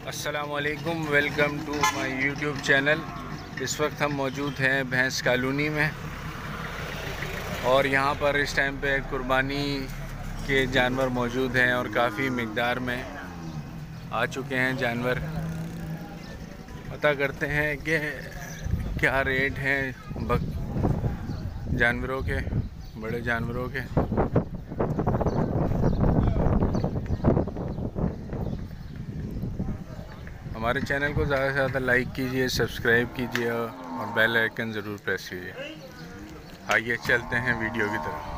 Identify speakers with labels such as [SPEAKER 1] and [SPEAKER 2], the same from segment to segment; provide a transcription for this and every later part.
[SPEAKER 1] अस्सलामुअलैकुम, welcome to my YouTube channel. इस वक्त हम मौजूद हैं भैंस कॉलोनी में और यहाँ पर इस टाइम पे कुर्बानी के जानवर मौजूद हैं और काफ़ी मिक़दार में आ चुके हैं जानवर। पता करते हैं कि क्या रेट हैं जानवरों के, बड़े जानवरों के। हमारे चैनल को ज़्यादा से ज़्यादा लाइक कीजिए, सब्सक्राइब कीजिए और बेल आइकन ज़रूर प्रेस कीजिए। आइए चलते हैं वीडियो की तरफ।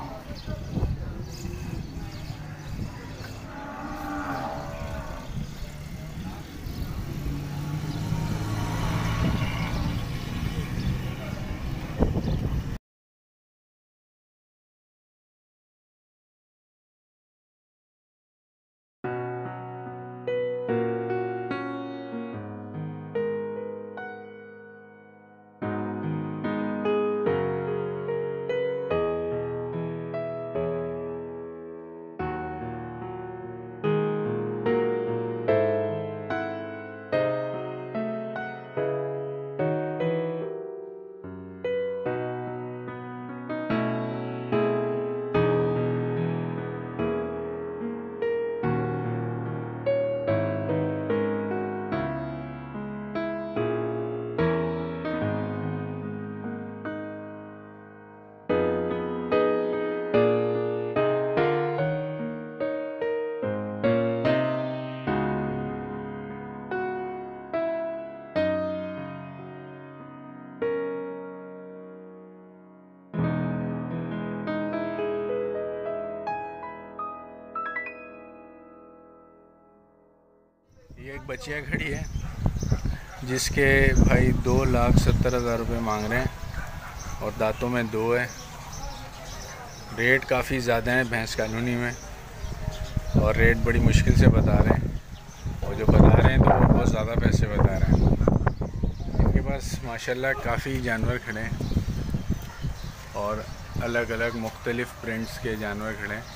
[SPEAKER 1] ये एक बच्चियाँ खड़ी है जिसके भाई 2,70,000 रुपये मांग रहे हैं और दांतों में 2 है। रेट काफ़ी ज़्यादा है भैंस कॉलोनी में और रेट बड़ी मुश्किल से बता रहे हैं और जो बता रहे हैं तो वो बहुत ज़्यादा पैसे बता रहे हैं। इनके पास माशाल्लाह काफ़ी जानवर खड़े हैं और अलग अलग मुख्तलिफ़ प्रिंट्स के जानवर खड़े हैं।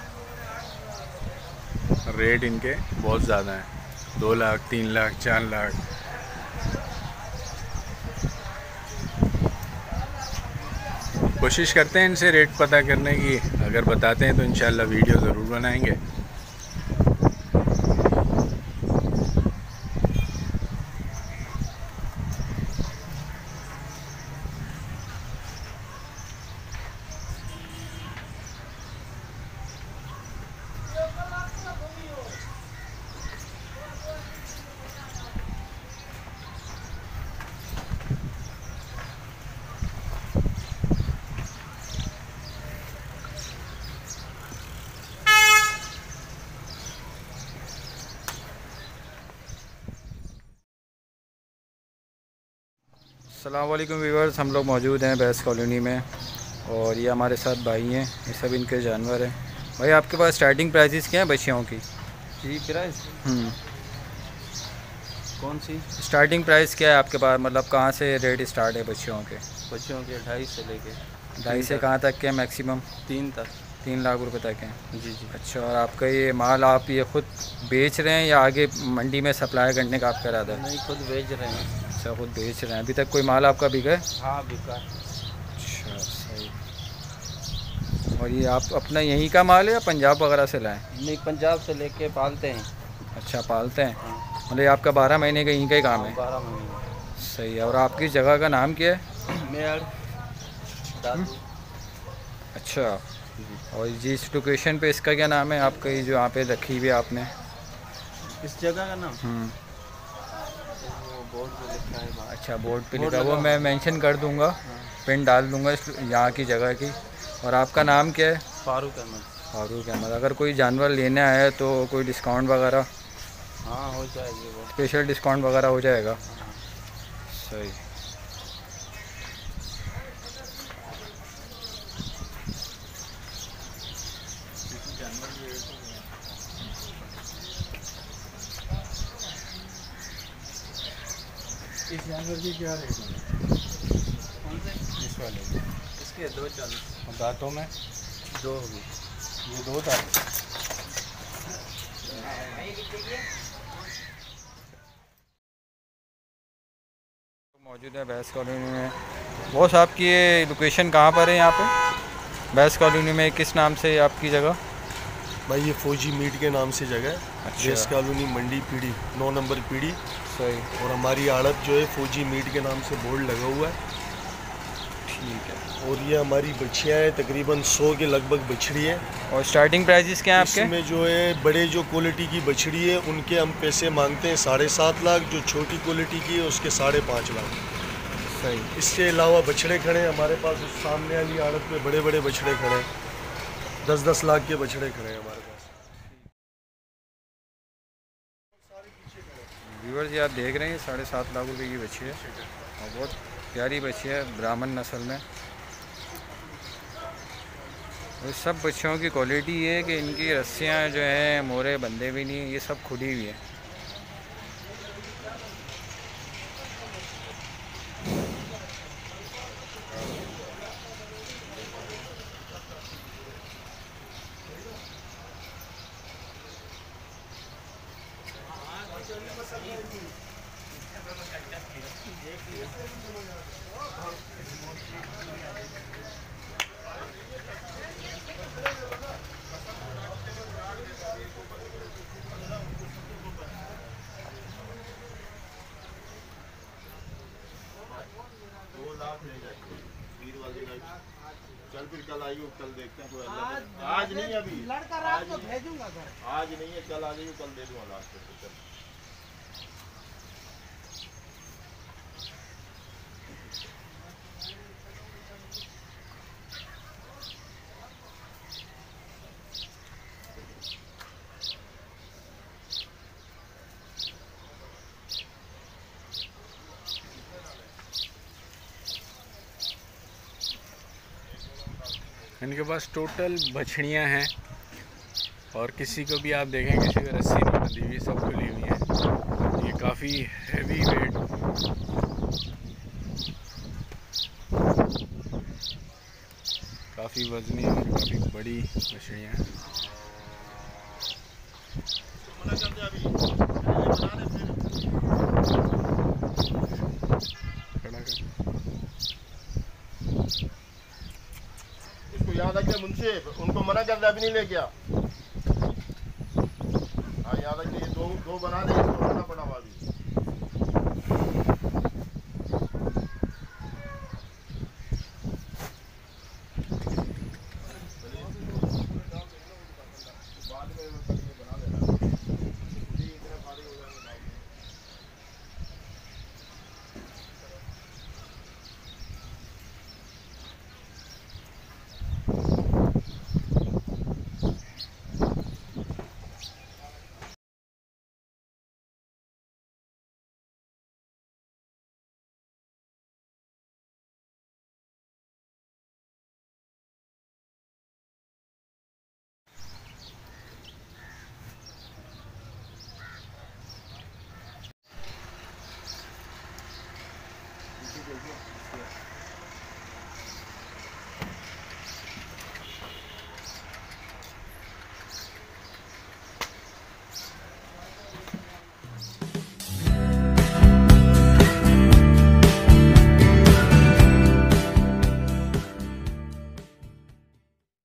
[SPEAKER 1] रेट इनके बहुत ज़्यादा हैं, 2 लाख, 3 लाख, 4 लाख। कोशिश करते हैं इनसे रेट पता करने की, अगर बताते हैं तो इंशाल्लाह वीडियो ज़रूर बनाएंगे।
[SPEAKER 2] अस्सलाम वालेकुम व्यूअर्स, हम लोग मौजूद हैं भैंस कॉलोनी में और ये हमारे साथ भाई हैं, ये सब इनके जानवर हैं। भाई आपके पास स्टार्टिंग प्राइसेस क्या हैं बच्चियों की?
[SPEAKER 1] जी प्राइस कौन सी
[SPEAKER 2] स्टार्टिंग प्राइस क्या है आपके पास, मतलब कहाँ से रेट स्टार्ट है बच्चियों के?
[SPEAKER 1] बच्चों के 2.5 से लेके
[SPEAKER 2] 2.5 से कहाँ तक के मैक्सिमम?
[SPEAKER 1] 3 तक।
[SPEAKER 2] 3 लाख रुपए तक हैं।
[SPEAKER 1] जी जी।
[SPEAKER 2] अच्छा, और आपका ये माल आप ये ख़ुद बेच रहे हैं या आगे मंडी में सप्लाई करने का आपका इरादा है?
[SPEAKER 1] नहीं, खुद बेच रहे हैं।
[SPEAKER 2] अच्छा, खुद बेच रहे हैं। अभी तक कोई माल आपका बिका है?
[SPEAKER 1] हाँ बिका।
[SPEAKER 2] अच्छा सही। और ये आप अपना यहीं का माल है या पंजाब वगैरह से लाएँ?
[SPEAKER 1] नहीं, पंजाब से लेके पालते हैं।
[SPEAKER 2] अच्छा, पालते हैं।
[SPEAKER 1] हाँ।
[SPEAKER 2] मतलब आपका 12 महीने का यहीं का ही काम है?
[SPEAKER 1] 12 महीने।
[SPEAKER 2] सही है। और आपकी जगह का नाम क्या है?
[SPEAKER 1] मेड़ दादू।
[SPEAKER 2] अच्छा, और जिस लोकेशन पे इसका क्या नाम है आपका, ये जो यहाँ पे रखी हुई है आपने?
[SPEAKER 1] इस जगह का नाम बोर्ड पे लिखा है।
[SPEAKER 2] अच्छा, बोर्ड पे लिखा है, वो मैं मेंशन कर दूंगा, पिन डाल दूंगा इस यहाँ की जगह की। और आपका नाम क्या है?
[SPEAKER 1] फारूक अहमद।
[SPEAKER 2] फारूक अहमद। अगर कोई जानवर लेने आए तो कोई डिस्काउंट वगैरह?
[SPEAKER 1] हाँ हो जाएगी, वो
[SPEAKER 2] स्पेशल डिस्काउंट वगैरह हो जाएगा।
[SPEAKER 1] हाँ।
[SPEAKER 2] सही।
[SPEAKER 1] इस जानवर की क्या रेट है? कौन से?
[SPEAKER 2] इस वाले
[SPEAKER 1] इसके 240।
[SPEAKER 2] दांतों में
[SPEAKER 1] 2 होगी।
[SPEAKER 2] ये 2 दांत। मौजूद है भैंस कॉलोनी में। बॉस आपकी ये लोकेशन कहाँ पर है यहाँ पे भैंस कॉलोनी में, किस नाम से आपकी जगह?
[SPEAKER 3] भाई ये फौजी मीट के नाम से जगह है।
[SPEAKER 2] अच्छा।
[SPEAKER 3] भैंस कॉलोनी मंडी पीढ़ी 9 नंबर पीढ़ी।
[SPEAKER 2] सही।
[SPEAKER 3] और हमारी आड़त जो है फौजी मीट के नाम से बोर्ड लगा हुआ है।
[SPEAKER 2] ठीक है।
[SPEAKER 3] और ये हमारी बछियाँ हैं, तकरीबन 100 के लगभग बछड़ी है।
[SPEAKER 2] और स्टार्टिंग प्राइजेस क्या है आपके?
[SPEAKER 3] इसमें जो है बड़े जो क्वालिटी की बछड़ी है उनके हम पैसे मांगते हैं 7.5 लाख, जो छोटी क्वालिटी की है उसके 5.5 लाख।
[SPEAKER 2] सही।
[SPEAKER 3] इसके अलावा बछड़े खड़े हैं हमारे पास, उस सामने वाली आड़त पे बड़े बड़े बछड़े खड़े हैं, 10-10 लाख के बछड़े खड़े हैं हमारे पास।
[SPEAKER 2] व्यूअर्स ये आप देख रहे हैं 7.5 लाख रुपए की बच्ची है और बहुत प्यारी बच्ची है, ब्राह्मण नस्ल में। और सब बच्चों की क्वालिटी ये है कि इनकी रस्सियाँ जो हैं मोरे बंधे भी नहीं, ये सब खुली हुई है।
[SPEAKER 4] चल फिर कल आइए, कल देखते हैं कोई आज नहीं, अभी
[SPEAKER 5] लड़का रात को भेजूंगा घर।
[SPEAKER 4] आज नहीं है, कल आ जाइए, कल दे दूंगा लास्ट में। चल
[SPEAKER 1] इनके पास टोटल बछड़ियाँ हैं और किसी को भी आप देखें किसी को रस्सी नहीं बंधी हुई, सब खुली हुई है। ये काफ़ी हैवी वेट, काफ़ी वजनी और काफ़ी बड़ी बछड़ियाँ हैं। खड़ा कर।
[SPEAKER 4] इसको याद रखिए मुंशी, उनको मना कर दे, अभी नहीं लेके आ। हाँ याद रखिए, दो बना दे, इसको पड़ा अभी।